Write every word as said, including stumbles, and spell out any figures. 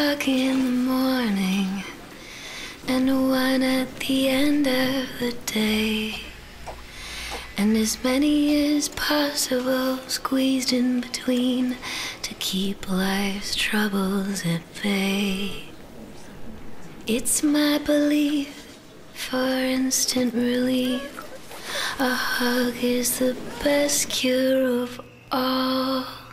hug in the morning and one at the end of the day, and as many as possible squeezed in between to keep life's troubles at bay. It's my belief, for instant relief, a hug is the best cure of all.